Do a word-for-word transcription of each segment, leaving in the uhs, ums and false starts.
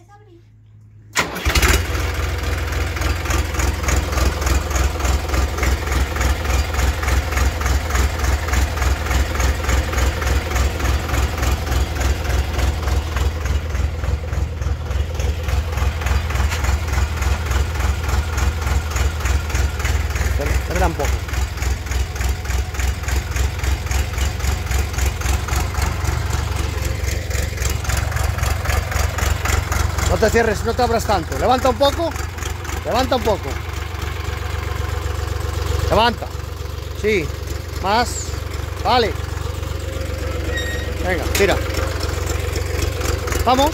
abrir. Espera un poco. No te cierres, no te abras tanto. Levanta un poco. Levanta un poco. Levanta. Sí. Más. Vale. Venga, tira. Vamos.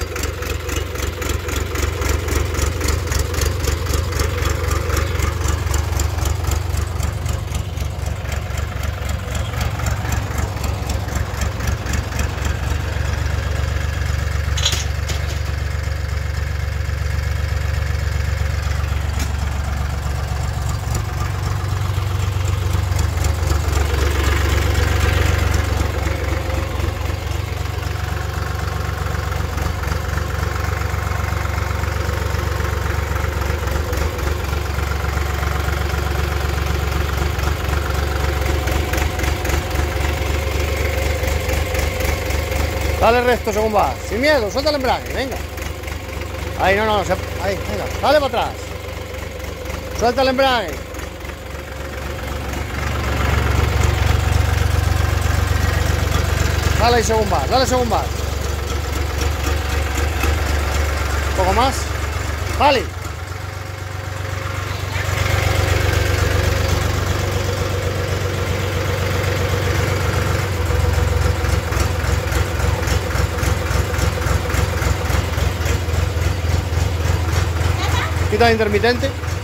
Dale recto según vas. Sin miedo, suelta el embrague, venga. Ahí, no, no, se... ahí, venga. Dale para atrás. Suelta el embrague. Dale ahí según vas, dale según vas. Un poco más. Vale. Quita el intermitente.